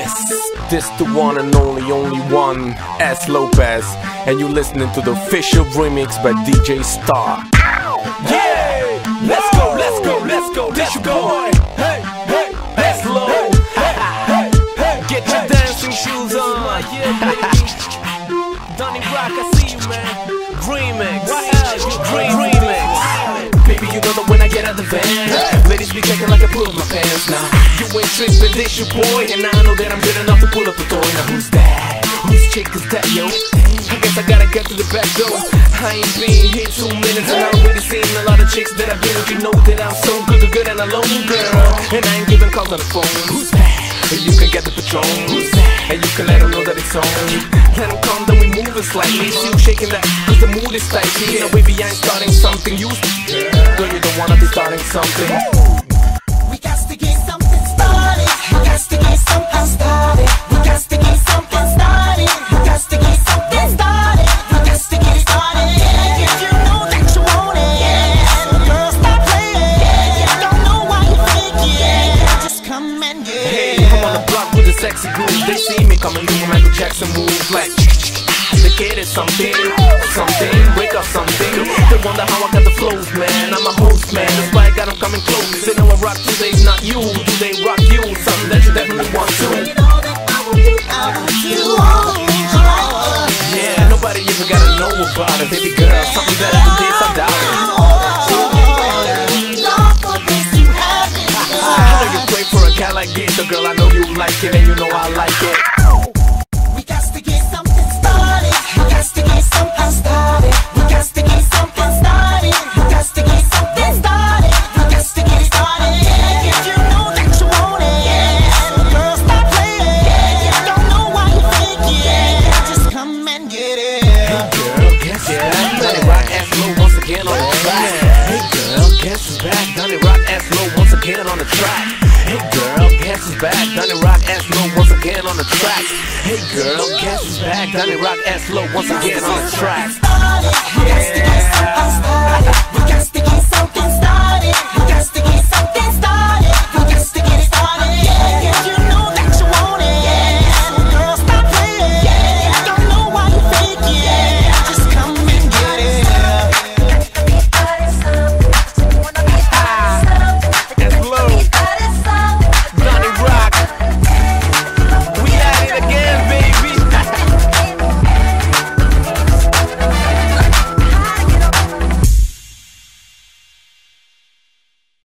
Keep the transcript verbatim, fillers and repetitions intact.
Yes, this the one and only, only one, S.Lopes, and you listening to the official remix by D J Stah. Yeah, let's go, let's go, let's go, this your boy. Hey, hey, S.Lopes. Hey, hey, hey, get your dancing shoes on. Yeah, baby. Donny Rock, I see you, man. Remix, remix. Baby, you know that when I get out the van, ladies be checking like I pull up my pants. Now you ain't tripping, this your boy, and I know that I'm good enough to pull up a toy. Now who's that? Whose chick is that, yo? I guess I gotta get to the back door. I ain't been here two minutes and I already seen a lot of chicks that I've been with. You know that I'm so good, good, good and alone, girl, and I ain't giving calls on the phone. Who's that? You can get the Patron, and you can let them know that it's on. Let them come, then we move it slightly. See you shaking that, cause the mood is tight. You know, baby, I ain't starting something. You, girl, you don't wanna be starting something. We got to get something started. We got to get something started. We got to get something started. We got to get something started. We got to get started. Yeah, if you know that you want it, yeah, girl, stop playing. Yeah, you don't know why you fake it. Yeah, just come and get it. Hey, I'm on the block with a sexy groove. They see me coming through Michael Jackson moves like the kid is something, something, break up something. They wonder how I got the flows, man. I'm a host, man. That's why I got them coming close. They know I rock today, not you. Do they rock you? Something that you definitely want to. You know that I want you, I want you, oh, yeah, nobody ever gotta know about it, baby girl. Something better than this, I doubt it. I know you pray for a guy like this, so girl, I know you like it, and you know I like it. We got to get something started. We got to get something started. We got to get something started. We got to get something started. We got to get started. Yeah, if you know that you want it, yeah, girl, stop playing. Yeah, you don't know why you fake it. Yeah, just come and get it. Hey girl, guess it's back. Donny Rock S.Lopes once again on the track. Hey girl, guess it's back. Donny Rock S.Lopes once again on the track. Hey girl, guess it's back. Donny Rock S.Lopes once again on the track. Hey girl, guess it's back. Donny Rock S.Lopes once again on the track.